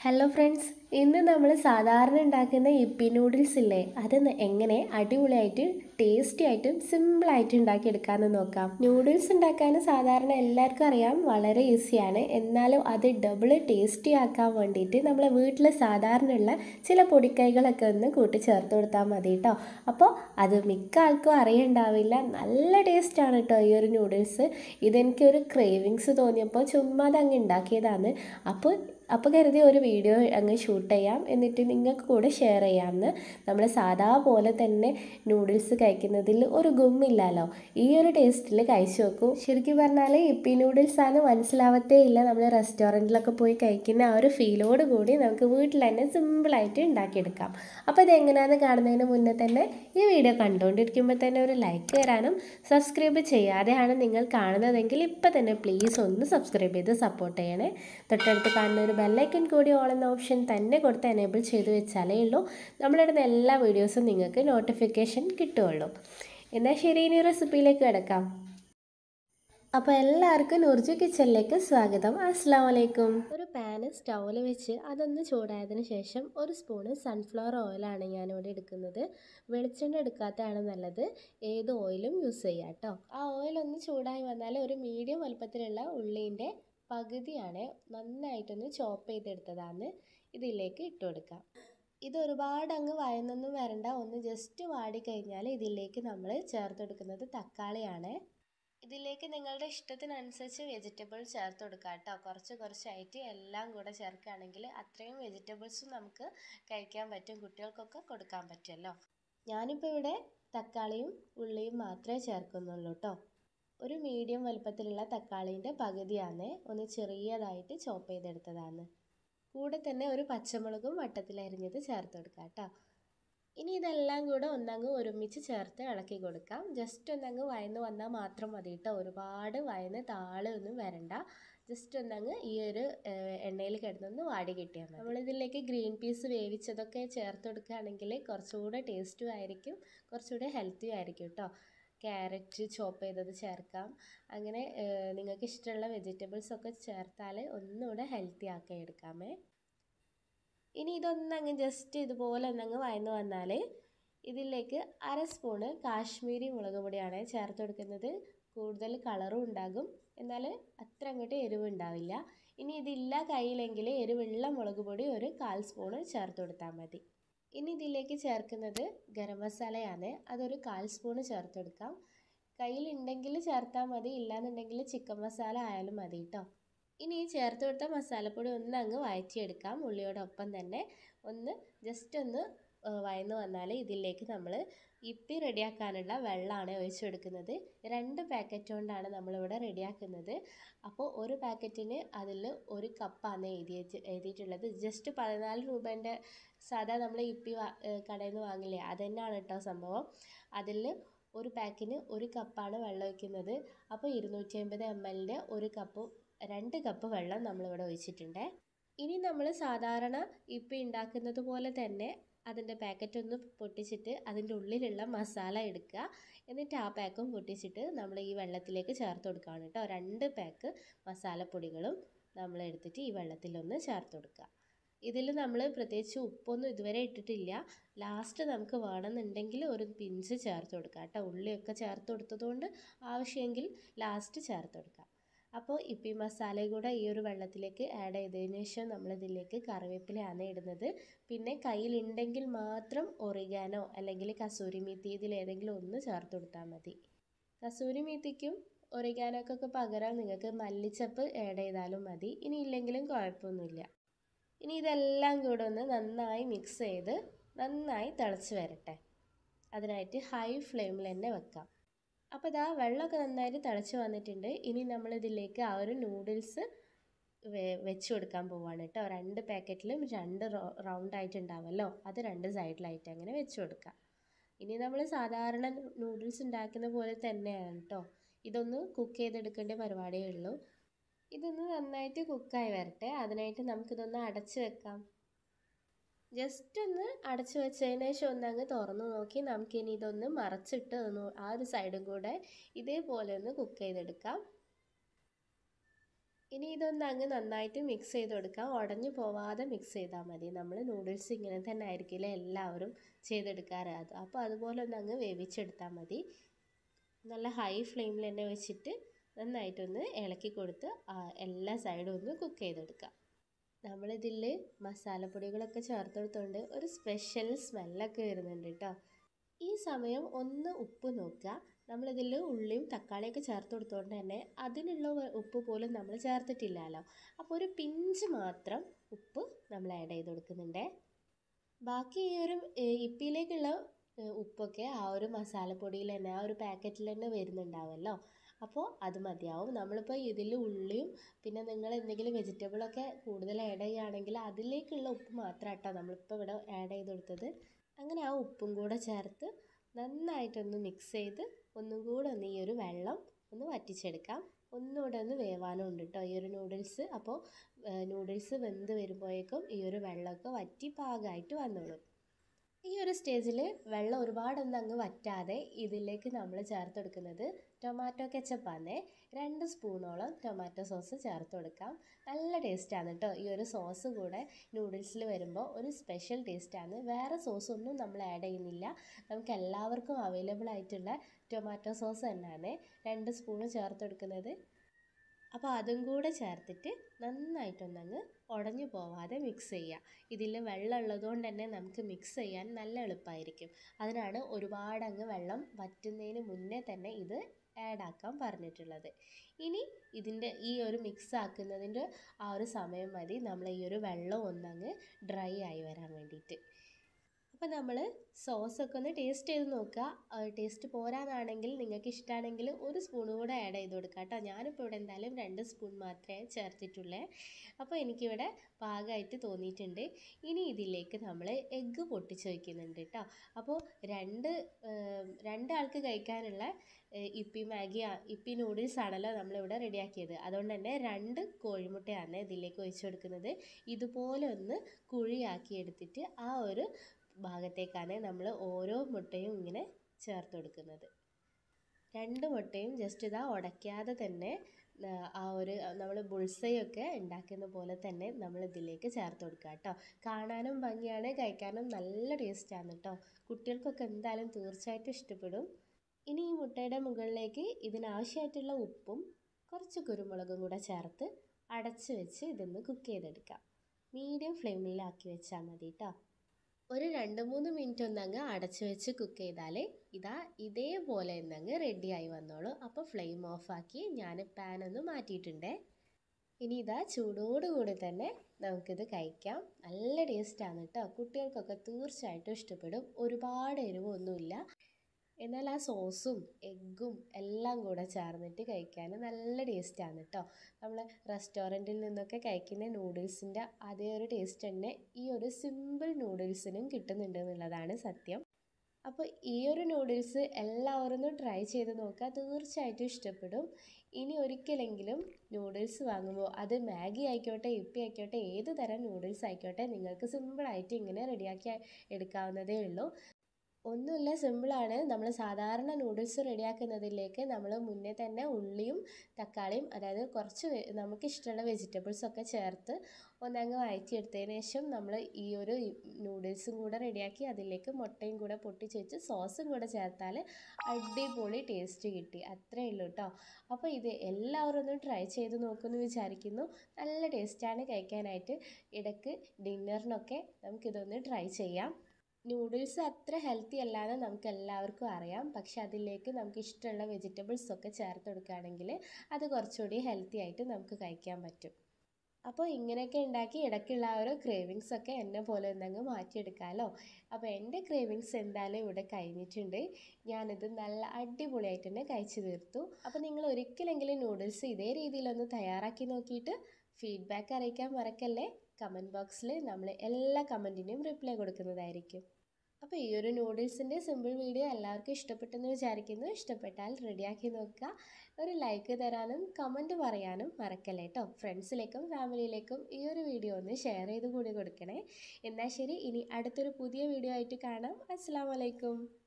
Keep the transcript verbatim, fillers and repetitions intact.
Hello friends, ഇന്ന് നമ്മൾ സാധാരണ ഉണ്ടാക്കുന്ന യിപ്പി നൂഡിൽസ് ഇല്ലേ, അത് ന- എങ്ങനെ അടിപൊളിയായിട്ട് ടേസ്റ്റി ആയിട്ടും സിമ്പിളായിട്ട് ഉണ്ടാക്കിയെടുക്കാമെന്ന് നോക്കാം. നൂഡിൽസ് ഉണ്ടാക്കാൻ സാധാരണ എല്ലാവർക്കും അറിയാം, വളരെ ഈസിയാണ്. എന്നാലും അത് ഡബിൾ ടേസ്റ്റി ആക്കാൻ വേണ്ടിയിട്ട് നമ്മളെ വീട്ടിൽ സാധാരണ ഉള്ള ചില പൊടിക്കൈകളൊക്കെ ഒന്ന് കൂട്ടി ചേർത്ത് കൊടുത്താൽ മതി കേട്ടോ. അപ്പോൾ അത് മിക്ക ആൾക്കും അറിയണ്ടാവില്ല, നല്ല ടേസ്റ്റാണ് കേട്ടോ ഈ ഒരു നൂഡിൽസ്. ഇതെനിക്കൊരു ക്രേവിങ്സ് തോന്നിയപ്പോൾ ചുമ്മാ അത് അങ്ങ് ഉണ്ടാക്കിയതാണ്. അപ്പോൾ അപ്പോൾ കരുതി ഒരു വീഡിയോ അങ്ങ് ഷൂട്ട് ചെയ്യാം, എന്നിട്ട് നിങ്ങൾക്ക് കൂടെ ഷെയർ ചെയ്യാമെന്ന്. നമ്മൾ സാധാ പോലെ തന്നെ നൂഡിൽസ് കഴിക്കുന്നതിൽ ഒരു ഗുമ്മില്ലല്ലോ, ഈ ഒരു ടേസ്റ്റിൽ കഴിച്ചു നോക്കൂ. ശരിക്കും പറഞ്ഞാൽ യിപ്പി നൂഡിൽസാണ് മനസ്സിലാവത്തേ ഇല്ല. നമ്മൾ റെസ്റ്റോറൻറ്റിലൊക്കെ പോയി കഴിക്കുന്ന ആ ഒരു ഫീലോട് കൂടി നമുക്ക് വീട്ടിൽ തന്നെ സിമ്പിളായിട്ട് ഉണ്ടാക്കിയെടുക്കാം. അപ്പോൾ ഇതെങ്ങനെയാണെന്ന് കാണുന്നതിന് മുന്നേ തന്നെ ഈ വീഡിയോ കണ്ടുകൊണ്ടിരിക്കുമ്പോൾ തന്നെ ഒരു ലൈക്ക് തരാനും, സബ്സ്ക്രൈബ് ചെയ്യാതെയാണ് നിങ്ങൾ കാണുന്നതെങ്കിൽ ഇപ്പം തന്നെ പ്ലീസ് ഒന്ന് സബ്സ്ക്രൈബ് ചെയ്ത് സപ്പോർട്ട് ചെയ്യണേ. തൊട്ടടുത്ത് കാണുന്ന ഒരു ബെല്ലൈക്കൺ കൂടി ഓൾ എന്ന ഓപ്ഷൻ തന്നെ കൊടുത്ത് എനേബിൾ ചെയ്ത് വെച്ചാലേ ഉള്ളൂ നമ്മളിടുന്ന എല്ലാ വീഡിയോസും നിങ്ങൾക്ക് നോട്ടിഫിക്കേഷൻ കിട്ടുകയുള്ളൂ. എന്നാൽ ശരി, ഇനി റെസിപ്പിയിലേക്ക് കിടക്കാം. അപ്പോൾ എല്ലാവർക്കും നൂർജു കിച്ചണിലേക്ക് സ്വാഗതം. അസ്സലാമു അലൈക്കും. ഒരു പാന് സ്റ്റൗവിൽ വെച്ച് അതൊന്ന് ചൂടായതിന് ശേഷം ഒരു സ്പൂണ് സൺഫ്ലവർ ഓയിലാണ് ഞാനിവിടെ എടുക്കുന്നത്. വെളിച്ചെണ്ണ എടുക്കാത്തതാണ് നല്ലത്, ഏത് ഓയിലും യൂസ് ചെയ്യാം കേട്ടോ. ആ ഓയിൽ ഒന്ന് ചൂടായി വന്നാൽ ഒരു മീഡിയം വലുപ്പത്തിലുള്ള ഉള്ളീൻ്റെ പകുതിയാണ് നന്നായിട്ടൊന്ന് ചോപ്പ് ചെയ്തെടുത്തതാണ് ഇതിലേക്ക് ഇട്ട് കൊടുക്കാം. ഇത് ഒരുപാട് അങ്ങ് വഴന്നൊന്നും വരണ്ട, ഒന്ന് ജസ്റ്റ് വാടിക്കഴിഞ്ഞാൽ ഇതിലേക്ക് നമ്മൾ ചേർത്തെടുക്കുന്നത് തക്കാളിയാണ്. ഇതിലേക്ക് നിങ്ങളുടെ ഇഷ്ടത്തിനനുസരിച്ച് വെജിറ്റബിൾ ചേർത്ത് കൊടുക്കാം കേട്ടോ. കുറച്ച് കുറച്ചായിട്ട് എല്ലാം കൂടെ ചേർക്കുകയാണെങ്കിൽ അത്രയും വെജിറ്റബിൾസും നമുക്ക് കഴിക്കാൻ പറ്റും, കുട്ടികൾക്കൊക്കെ കൊടുക്കാൻ പറ്റുമല്ലോ. ഞാനിപ്പോൾ ഇവിടെ തക്കാളിയും ഉള്ളിയും മാത്രമേ ചേർക്കുന്നുള്ളൂ കേട്ടോ. ഒരു മീഡിയം വലുപ്പത്തിലുള്ള തക്കാളീൻ്റെ പകുതിയാണ് ഒന്ന് ചെറിയതായിട്ട് ചോപ്പ് ചെയ്തെടുത്തതാണ്. കൂടെ തന്നെ ഒരു പച്ചമുളകും വട്ടത്തിലരിഞ്ഞത് ചേർത്ത് കൊടുക്കാം കേട്ടോ. ഇനി ഇതെല്ലാം കൂടെ ഒന്നങ്ങ് ഒരുമിച്ച് ചേർത്ത് ഇളക്കി കൊടുക്കാം. ജസ്റ്റ് ഒന്നങ്ങ് വയന്ന് വന്നാൽ മാത്രം മതി കേട്ടോ, ഒരുപാട് വയന്ന് താഴെ ഒന്നും വരണ്ട. ജസ്റ്റ് ഒന്നങ്ങ് ഈ ഒരു എണ്ണയിൽ കിടന്നൊന്ന് വാടി കിട്ടിയാൽ മതി. നമ്മളിതിലേക്ക് ഗ്രീൻ പീസ് വേവിച്ചതൊക്കെ ചേർത്ത് കൊടുക്കുകയാണെങ്കിൽ കുറച്ചുകൂടെ ടേസ്റ്റും ആയിരിക്കും, കുറച്ചുകൂടെ ഹെൽത്തിയും ആയിരിക്കും കേട്ടോ. ക്യാരറ്റ് ചോപ്പ് ചെയ്തത് ചേർക്കാം. അങ്ങനെ നിങ്ങൾക്ക് ഇഷ്ടമുള്ള വെജിറ്റബിൾസൊക്കെ ചേർത്താൽ ഒന്നുകൂടെ ഹെൽത്തി ആക്കി എടുക്കാമേ. ഇനി ഇതൊന്നങ്ങ് ജസ്റ്റ് ഇതുപോലെ ഒന്നങ്ങ് വഴന്ന് വന്നാൽ ഇതിലേക്ക് അര സ്പൂണ് കാശ്മീരി മുളക് പൊടിയാണ് ചേർത്ത് കൊടുക്കുന്നത്. കൂടുതൽ കളറും ഉണ്ടാകും, എന്നാൽ അത്ര അങ്ങോട്ട് എരിവ് ഉണ്ടാവില്ല. ഇനി ഇതില്ല കയ്യിലെങ്കിൽ എരിവുള്ള മുളക് പൊടി ഒരു കാൽ സ്പൂണ് ചേർത്ത് കൊടുത്താൽ മതി. ഇനി ഇതിലേക്ക് ചേർക്കുന്നത് ഗരം മസാലയാണ്, അതൊരു കാൽ സ്പൂണ് ചേർത്ത് കൊടുക്കാം. കയ്യിലുണ്ടെങ്കിൽ ചേർത്താൽ മതി, ഇല്ലാന്നുണ്ടെങ്കിൽ ചിക്കൻ മസാല ആയാലും മതി കേട്ടോ. ഇനി ഈ ചേർത്ത് കൊടുത്ത മസാലപ്പൊടി ഒന്ന് അങ്ങ് വഴറ്റിയെടുക്കാം. ഉള്ളിയോടൊപ്പം തന്നെ ഒന്ന് ജസ്റ്റ് ഒന്ന് വഴന്ന് വന്നാൽ ഇതിലേക്ക് നമ്മൾ യിപ്പി റെഡിയാക്കാനുള്ള വെള്ളമാണ് ഒഴിച്ചെടുക്കുന്നത്. രണ്ട് പാക്കറ്റ് കൊണ്ടാണ് നമ്മളിവിടെ റെഡിയാക്കുന്നത്. അപ്പോൾ ഒരു പാക്കറ്റിന് അതിൽ ഒരു കപ്പാണ് എഴുതി എഴുതിയിട്ടുള്ളത്. ജസ്റ്റ് പതിനാല് രൂപേൻ്റെ സാധാ നമ്മൾ യിപ്പി കടയിൽ നിന്ന് വാങ്ങില്ലേ, അത് തന്നെയാണ് കേട്ടോ സംഭവം. അതിൽ ഒരു പാക്കിന് ഒരു കപ്പാണ് വെള്ളം ഒഴിക്കുന്നത്. അപ്പോൾ ഇരുന്നൂറ്റി അമ്പത് എം എല്ലിൻ്റെ ഒരു കപ്പ് രണ്ട് കപ്പ് വെള്ളം നമ്മളിവിടെ ഒഴിച്ചിട്ടുണ്ട്. ഇനി നമ്മൾ സാധാരണ യിപ്പി ഉണ്ടാക്കുന്നത് പോലെ തന്നെ അതിൻ്റെ പാക്കറ്റ് ഒന്ന് പൊട്ടിച്ചിട്ട് അതിൻ്റെ ഉള്ളിലുള്ള മസാല എടുക്കുക. എന്നിട്ട് ആ പാക്കും പൊട്ടിച്ചിട്ട് നമ്മൾ ഈ വെള്ളത്തിലേക്ക് ചേർത്ത് കൊടുക്കുകയാണ് കേട്ടോ. രണ്ട് പാക്ക് മസാലപ്പൊടികളും നമ്മൾ എടുത്തിട്ട് ഈ വെള്ളത്തിലൊന്ന് ചേർത്ത് കൊടുക്കുക. ഇതിൽ നമ്മൾ പ്രത്യേകിച്ച് ഉപ്പൊന്നും ഇതുവരെ ഇട്ടിട്ടില്ല. ലാസ്റ്റ് നമുക്ക് വേണമെന്നുണ്ടെങ്കിൽ ഒരു പിഞ്ച് ചേർത്ത് കൊടുക്കാം കേട്ടോ. ഉള്ളിയൊക്കെ ചേർത്ത് കൊടുത്തതുകൊണ്ട് ആവശ്യമെങ്കിൽ ലാസ്റ്റ് ചേർത്ത് കൊടുക്കാം. അപ്പോൾ യിപ്പി മസാല കൂടെ ഈ ഒരു വെള്ളത്തിലേക്ക് ആഡ് ചെയ്തതിന് ശേഷം നമ്മളിതിലേക്ക് കറിവേപ്പിലയാണ് ഇടുന്നത്. പിന്നെ കയ്യിലുണ്ടെങ്കിൽ മാത്രം ഒറിഗാനോ അല്ലെങ്കിൽ കസൂരി മേത്തി ഇതിലേതെങ്കിലും ഒന്ന് ചേർത്ത് കൊടുത്താൽ മതി. കസൂരി മേത്തിക്കും ഒറിഗാനോക്കൊക്കെ പകരം നിങ്ങൾക്ക് മല്ലിച്ചപ്പ് ആഡ് ചെയ്താലും മതി, ഇനി ഇല്ലെങ്കിലും കുഴപ്പമൊന്നുമില്ല. ഇനി ഇതെല്ലാം കൂടെ ഒന്ന് നന്നായി മിക്സ് ചെയ്ത് നന്നായി തിളച്ച് വരട്ടെ. അതിനായിട്ട് ഹൈ ഫ്ലെയിമിൽ തന്നെ വെക്കാം. അപ്പോൾ ഇതാ വെള്ളമൊക്കെ നന്നായിട്ട് തിളച്ച് വന്നിട്ടുണ്ട്. ഇനി നമ്മളിതിലേക്ക് ആ ഒരു നൂഡിൽസ് വെച്ച് കൊടുക്കാൻ പോവുകയാണ് കേട്ടോ. രണ്ട് പാക്കറ്റിലും രണ്ട് റൗണ്ട് ആയിട്ടുണ്ടാവുമല്ലോ, അത് രണ്ട് സൈഡിലായിട്ട് അങ്ങനെ വെച്ച് കൊടുക്കാം. ഇനി നമ്മൾ സാധാരണ നൂഡിൽസ് ഉണ്ടാക്കുന്ന പോലെ തന്നെയാണ് കേട്ടോ. ഇതൊന്ന് കുക്ക് ചെയ്തെടുക്കേണ്ട പരിപാടിയേ ഉള്ളൂ. ഇതൊന്ന് നന്നായിട്ട് കുക്കായി വരട്ടെ, അതിനായിട്ട് നമുക്കിതൊന്ന് അടച്ച് വെക്കാം. ജസ്റ്റ് ഒന്ന് അടച്ചു വെച്ചതിന് ശേഷം ഒന്നങ്ങ് തുറന്നു നോക്കി നമുക്കിനി ഇതൊന്ന് മറച്ചിട്ട് ഒന്ന് ആ ഒരു സൈഡും കൂടെ ഇതേപോലെ ഒന്ന് കുക്ക് ചെയ്തെടുക്കാം. ഇനി ഇതൊന്ന് അങ്ങ് നന്നായിട്ട് മിക്സ് ചെയ്ത് കൊടുക്കാം. ഉടഞ്ഞു പോവാതെ മിക്സ് ചെയ്താൽ മതി. നമ്മൾ നൂഡിൽസ് ഇങ്ങനെ തന്നെ ആയിരിക്കില്ല എല്ലാവരും ചെയ്തെടുക്കാറ്. അത് അപ്പോൾ അതുപോലെ ഒന്ന് അങ്ങ് വേവിച്ചെടുത്താൽ മതി. നല്ല ഹൈ ഫ്ലെയിമിൽ തന്നെ വെച്ചിട്ട് നന്നായിട്ടൊന്ന് ഇളക്കി കൊടുത്ത് എല്ലാ സൈഡും ഒന്ന് കുക്ക് ചെയ്തെടുക്കാം. നമ്മളിതിൽ മസാലപ്പൊടികളൊക്കെ ചേർത്തെടുത്തുകൊണ്ട് ഒരു സ്പെഷ്യൽ സ്മെല്ലൊക്കെ വരുന്നുണ്ട് കേട്ടോ. ഈ സമയം ഒന്ന് ഉപ്പ് നോക്കുക. നമ്മളിതിൽ ഉള്ളിയും തക്കാളിയൊക്കെ ചേർത്ത് കൊടുത്തുകൊണ്ട് തന്നെ അതിനുള്ള ഉപ്പ് പോലും നമ്മൾ ചേർത്തിട്ടില്ലല്ലോ. അപ്പോൾ ഒരു പിഞ്ച് മാത്രം ഉപ്പ് നമ്മൾ ആഡ് ചെയ്ത് കൊടുക്കുന്നുണ്ട്. ബാക്കി ഈ ഒരു ഇപ്പിയിലേക്കുള്ള ഉപ്പൊക്കെ ആ ഒരു മസാലപ്പൊടിയിൽ തന്നെ ആ ഒരു പാക്കറ്റിൽ തന്നെ വരുന്നുണ്ടാവുമല്ലോ. അപ്പോൾ അത് മതിയാവും. നമ്മളിപ്പോൾ ഇതിൽ ഉള്ളിയും പിന്നെ നിങ്ങൾ എന്തെങ്കിലും വെജിറ്റബിളൊക്കെ കൂടുതൽ ആഡ് ചെയ്യുകയാണെങ്കിൽ അതിലേക്കുള്ള ഉപ്പ് മാത്രം കേട്ടോ നമ്മളിപ്പോൾ ഇവിടെ ആഡ് ചെയ്ത് കൊടുത്തത്. അങ്ങനെ ആ ഉപ്പും കൂടെ ചേർത്ത് നന്നായിട്ടൊന്ന് മിക്സ് ചെയ്ത് ഒന്നും കൂടെ ഒന്ന് ഈ ഒരു വെള്ളം ഒന്ന് വറ്റിച്ചെടുക്കാം. ഒന്നുകൂടെ ഒന്ന് വേവാനും ഉണ്ട് കേട്ടോ ഈ ഒരു നൂഡിൽസ്. അപ്പോൾ നൂഡിൽസ് വെന്ത് വരുമ്പോഴേക്കും ഈ ഒരു വെള്ളമൊക്കെ വറ്റി പാകമായിട്ട് വന്നോളും. ഈ ഒരു സ്റ്റേജിൽ വെള്ളം ഒരുപാടൊന്നും അങ്ങ് വറ്റാതെ ഇതിലേക്ക് നമ്മൾ ചേർത്ത് കൊടുക്കുന്നത് ടൊമാറ്റോ കെച്ചപ്പാണ്. രണ്ട് സ്പൂണോളം ടൊമാറ്റോ സോസ് ചേർത്ത് കൊടുക്കാം. നല്ല ടേസ്റ്റാണ് കേട്ടോ ഈ ഒരു സോസ് കൂടെ നൂഡിൽസിൽ വരുമ്പോൾ ഒരു സ്പെഷ്യൽ ടേസ്റ്റാണ്. വേറെ സോസൊന്നും നമ്മൾ ആഡ് ചെയ്യുന്നില്ല. നമുക്ക് എല്ലാവർക്കും അവൈലബിൾ ആയിട്ടുള്ള ടൊമാറ്റോ സോസ് തന്നെയാണ് രണ്ട് സ്പൂണ് ചേർത്ത് കൊടുക്കുന്നത്. അപ്പോൾ അതും കൂടെ ചേർത്തിട്ട് നന്നായിട്ടൊന്നങ്ങ് ഉടഞ്ഞു പോവാതെ മിക്സ് ചെയ്യുക. ഇതിൽ വെള്ളം ഉള്ളതുകൊണ്ട് തന്നെ നമുക്ക് മിക്സ് ചെയ്യാൻ നല്ല എളുപ്പമായിരിക്കും. അതിനാണ് ഒരുപാടങ്ങ് വെള്ളം വറ്റുന്നതിന് മുന്നേ തന്നെ ഇത് ആഡ് ആക്കാൻ പറഞ്ഞിട്ടുള്ളത്. ഇനി ഇതിൻ്റെ ഈ ഒരു മിക്സ് ആക്കുന്നതിൻ്റെ ആ ഒരു സമയം മതി നമ്മൾ ഈ ഒരു വെള്ളം ഒന്നങ്ങ് ഡ്രൈ ആയി വരാൻ വേണ്ടിയിട്ട്. അപ്പോൾ നമ്മൾ സോസൊക്കെ ഒന്ന് ടേസ്റ്റ് ചെയ്ത് നോക്കുക. ടേസ്റ്റ് പോരാന്നാണെങ്കിൽ നിങ്ങൾക്ക് ഇഷ്ടമാണെങ്കിൽ ഒരു സ്പൂൺ കൂടെ ആഡ് ചെയ്ത് കൊടുക്കുക കേട്ടോ. ഞാനിപ്പോൾ ഇവിടെ എന്തായാലും രണ്ട് സ്പൂൺ മാത്രമേ ചേർത്തിട്ടുള്ളൂ. അപ്പോൾ എനിക്കിവിടെ പാകമായിട്ട് തോന്നിയിട്ടുണ്ട്. ഇനി ഇതിലേക്ക് നമ്മൾ എഗ്ഗ് പൊട്ടിച്ച് വയ്ക്കുന്നുണ്ട് കേട്ടോ. അപ്പോൾ രണ്ട് രണ്ടാൾക്ക് കഴിക്കാനുള്ള ഇപ്പി മാഗി ഇപ്പി നൂഡിൽസ് ആണല്ലോ നമ്മളിവിടെ റെഡിയാക്കിയത്. അതുകൊണ്ട് തന്നെ രണ്ട് കോഴിമുട്ടയാണ് ഇതിലേക്ക് ഒഴിച്ച് കൊടുക്കുന്നത്. ഇതുപോലെ ഒന്ന് കുഴിയാക്കി എടുത്തിട്ട് ആ ഒരു ഭാഗത്തേക്കാണ് നമ്മൾ ഓരോ മുട്ടയും ഇങ്ങനെ ചേർത്ത് കൊടുക്കുന്നത്. രണ്ട് മുട്ടയും ജസ്റ്റ് ഇതാ ഉടയ്ക്കാതെ തന്നെ ആ ഒരു നമ്മൾ ബുൾസൈയൊക്കെ ഉണ്ടാക്കുന്ന പോലെ തന്നെ നമ്മൾ ഇതിലേക്ക് ചേർത്ത് കൊടുക്കുക കേട്ടോ. കാണാനും ഭംഗിയാണ്, കഴിക്കാനും നല്ല ടേസ്റ്റാണ് കേട്ടോ. കുട്ടികൾക്കൊക്കെ എന്തായാലും തീർച്ചയായിട്ടും ഇഷ്ടപ്പെടും. ഇനി ഈ മുട്ടയുടെ മുകളിലേക്ക് ഇതിനാവശ്യമായിട്ടുള്ള ഉപ്പും കുറച്ച് കുരുമുളകും കൂടെ ചേർത്ത് അടച്ച് വെച്ച് ഇതൊന്ന് കുക്ക് ചെയ്തെടുക്കാം. മീഡിയം ഫ്ലെയിമിലാക്കി വെച്ചാൽ മതി കേട്ടോ. ഒരു രണ്ട് മൂന്ന് മിനിറ്റ് ഒന്നങ്ങ് അടച്ച് വെച്ച് കുക്ക് ചെയ്താൽ ഇതാ ഇതേപോലെ ഒന്നങ്ങ് റെഡിയായി വന്നോളൂ. അപ്പോൾ ഫ്ലെയിം ഓഫാക്കി ഞാൻ പാൻ ഒന്ന് മാറ്റിയിട്ടുണ്ട്. ഇനി ഇതാ ചൂടോടുകൂടി തന്നെ നമുക്കിത് കഴിക്കാം. നല്ല ടേസ്റ്റാണ് കേട്ടോ. കുട്ടികൾക്കൊക്കെ തീർച്ചയായിട്ടും ഇഷ്ടപ്പെടും. ഒരുപാട് എരിവൊന്നുമില്ല. എന്നാൽ ആ സോസും എഗ്ഗും എല്ലാം കൂടെ ചേർന്നിട്ട് കഴിക്കാൻ നല്ല ടേസ്റ്റാണ് കേട്ടോ. നമ്മൾ റെസ്റ്റോറൻറ്റിൽ നിന്നൊക്കെ കഴിക്കുന്ന നൂഡിൽസിൻ്റെ അതേ ഒരു ടേസ്റ്റ് തന്നെ ഈ ഒരു സിമ്പിൾ നൂഡിൽസിനും കിട്ടുന്നുണ്ട് എന്നുള്ളതാണ് സത്യം. അപ്പോൾ ഈ ഒരു നൂഡിൽസ് എല്ലാവരും ഒന്ന് ട്രൈ ചെയ്ത് നോക്കുക. തീർച്ചയായിട്ടും ഇഷ്ടപ്പെടും. ഇനി ഒരിക്കലെങ്കിലും നൂഡിൽസ് വാങ്ങുമ്പോൾ അത് മാഗി ആയിക്കോട്ടെ ഇപ്പി ആയിക്കോട്ടെ ഏത് തരം നൂഡിൽസ് ആയിക്കോട്ടെ നിങ്ങൾക്ക് സിമ്പിളായിട്ട് ഇങ്ങനെ റെഡിയാക്കി എടുക്കാവുന്നതേ ഉള്ളൂ. ഒന്നുമില്ല, സിമ്പിളാണ്. നമ്മൾ സാധാരണ നൂഡിൽസ് റെഡിയാക്കുന്നതിലേക്ക് നമ്മൾ മുന്നേ തന്നെ ഉള്ളിയും തക്കാളിയും അതായത് കുറച്ച് നമുക്കിഷ്ടമുള്ള വെജിറ്റബിൾസൊക്കെ ചേർത്ത് ഒന്നങ്ങ് വഴറ്റിയെടുത്തതിന് ശേഷം നമ്മൾ ഈ ഒരു നൂഡിൽസും കൂടെ റെഡിയാക്കി അതിലേക്ക് മുട്ടയും കൂടെ പൊട്ടിച്ച് വെച്ച് സോസും കൂടെ ചേർത്താൽ അടിപൊളി ടേസ്റ്റ് കിട്ടി. അത്രയേ ഉള്ളൂ കേട്ടോ. അപ്പോൾ ഇത് എല്ലാവരും ഒന്ന് ട്രൈ ചെയ്ത് നോക്കുമെന്ന് വിചാരിക്കുന്നു. നല്ല ടേസ്റ്റാണ് കഴിക്കാനായിട്ട്. ഇടയ്ക്ക് ഡിന്നറിനൊക്കെ നമുക്കിതൊന്ന് ട്രൈ ചെയ്യാം. നൂഡിൽസ് അത്ര ഹെൽത്തി അല്ലാതെ നമുക്ക് എല്ലാവർക്കും അറിയാം. പക്ഷെ അതിലേക്ക് നമുക്ക് ഇഷ്ടമുള്ള വെജിറ്റബിൾസൊക്കെ ചേർത്ത് കൊടുക്കുകയാണെങ്കിൽ അത് കുറച്ചുകൂടി ഹെൽത്തി ആയിട്ട് നമുക്ക് കഴിക്കാൻ പറ്റും. അപ്പോൾ ഇങ്ങനെയൊക്കെ ഉണ്ടാക്കി ഇടയ്ക്കുള്ള ആ ഒരു ക്രേവിങ്സൊക്കെ എന്നെ പോലെ ഒന്നങ്ങ് മാറ്റിയെടുക്കാമല്ലോ. അപ്പോൾ എൻ്റെ ക്രേവിങ്സ് എന്തായാലും ഇവിടെ കഴിഞ്ഞിട്ടുണ്ട്. ഞാനിത് നല്ല അടിപൊളിയായിട്ട് തന്നെ കഴിച്ചു തീർത്തു. അപ്പോൾ നിങ്ങൾ ഒരിക്കലെങ്കിലും നൂഡിൽസ് ഇതേ രീതിയിലൊന്ന് തയ്യാറാക്കി നോക്കിയിട്ട് ഫീഡ്ബാക്ക് അറിയിക്കാൻ മറക്കല്ലേ. കമൻറ്റ് ബോക്സിൽ നമ്മൾ എല്ലാ കമൻറ്റിനും റിപ്ലൈ കൊടുക്കുന്നതായിരിക്കും. അപ്പോൾ ഈ ഒരു നൂഡിൽസിൻ്റെ സിമ്പിൾ വീഡിയോ എല്ലാവർക്കും ഇഷ്ടപ്പെട്ടെന്ന് വിചാരിക്കുന്നു. ഇഷ്ടപ്പെട്ടാൽ റെഡിയാക്കി നോക്കുക. ഒരു ലൈക്ക് തരാനും കമൻറ്റ് പറയാനും മറക്കല്ലേ കേട്ടോ. ഫ്രണ്ട്സിലേക്കും ഫാമിലിയിലേക്കും ഈ ഒരു വീഡിയോ ഒന്ന് ഷെയർ ചെയ്ത് കൂടി കൊടുക്കണേ. എന്നാൽ ശരി, ഇനി അടുത്തൊരു പുതിയ വീഡിയോ ആയിട്ട് കാണാം. അസ്സലാമു അലൈക്കും.